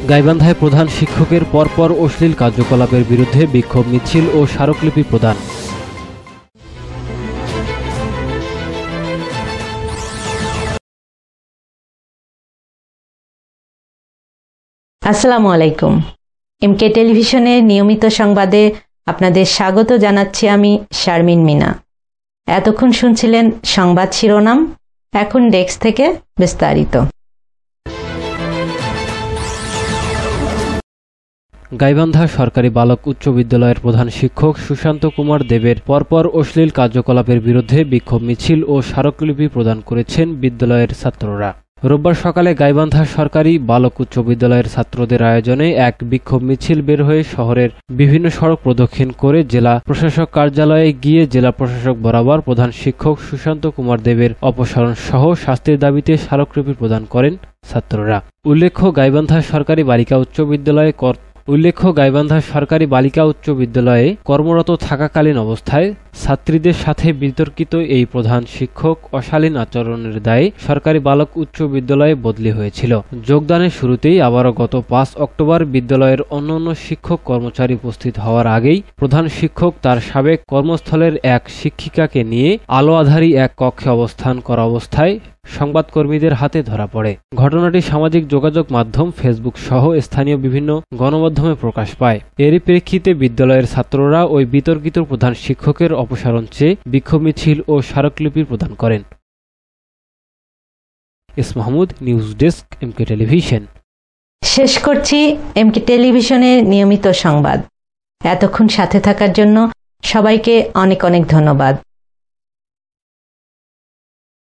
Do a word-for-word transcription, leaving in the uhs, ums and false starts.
গাইবান্ধায় প্রধান শিক্ষকের পরপর অশ্লীল কার্যকলাপের বিরুদ্ধে বিক্ষোভ মিছিল ও স্মারকলিপি প্রদান। আসসালামু আলাইকুম। এমকে টেলিভিশনের নিয়মিত সংবাদে আপনাদের স্বাগত জানাচ্ছি আমি শারমিন মিনা। এতক্ষণ শুনছিলেন সংবাদ শিরোনাম, এখন ডেস্ক থেকে বিস্তারিত। গাইবান্ধা সরকারি বালক উচ্চ বিদ্যালয়ের প্রধান শিক্ষক সুশান্ত কুমার দেবের পরপর অশ্লীল কার্যকলাপের বিরুদ্ধে বিক্ষোভ মিছিল ও স্মারকলিপি প্রদান করেছেন বিদ্যালয়ের ছাত্ররা। রোববার সকালে গাইবান্ধা সরকারি বালক উচ্চ বিদ্যালয়ের ছাত্রদের আয়োজনে এক বিক্ষোভ মিছিল বের হয়ে শহরের বিভিন্ন সড়ক প্রদক্ষিণ করে জেলা প্রশাসক কার্যালয়ে গিয়ে জেলা প্রশাসক বরাবর প্রধান শিক্ষক সুশান্ত কুমার দেবের অপসারণ সহ শাস্তির দাবিতে স্মারকলিপি প্রদান করেন ছাত্ররা। উল্লেখ্য গাইবান্ধা সরকারি বালিকা উচ্চ বিদ্যালয়ে উল্লেখ্য গাইবান্ধা সরকারি বালিকা উচ্চ বিদ্যালয়ে কর্মরত থাকাকালীন অবস্থায় ছাত্রীদের সাথে বিতর্কিত এই প্রধান শিক্ষক অশালীন আচরণের দায়ে সরকারি বালক উচ্চ বিদ্যালয়ে বদলি হয়েছিল। যোগদানের শুরুতেই আবারও গত পাঁচ অক্টোবর বিদ্যালয়ের অন্যান্য শিক্ষক কর্মচারী উপস্থিত হওয়ার আগেই প্রধান শিক্ষক তার সাবেক কর্মস্থলের এক শিক্ষিকাকে নিয়ে আলো আঁধারি এক কক্ষে অবস্থান করা অবস্থায় সংবাদকর্মীদের হাতে ধরা পড়ে। ঘটনাটি সামাজিক যোগাযোগ মাধ্যম ফেসবুক সহ স্থানীয় বিভিন্ন গণমাধ্যমে প্রকাশ পায়। এরই প্রেক্ষিতে বিদ্যালয়ের ছাত্ররা ওই বিতর্কিত প্রধান শিক্ষকের অপসারণ চেয়ে বিক্ষোভ মিছিল ও স্মারকলিপি প্রদান করেন। S Mahmud, news desk, MK television. শেষ করছি এমকে টেলিভিশনের নিয়মিত সংবাদ। এতক্ষণ সাথে থাকার জন্য সবাইকে অনেক অনেক ধন্যবাদ।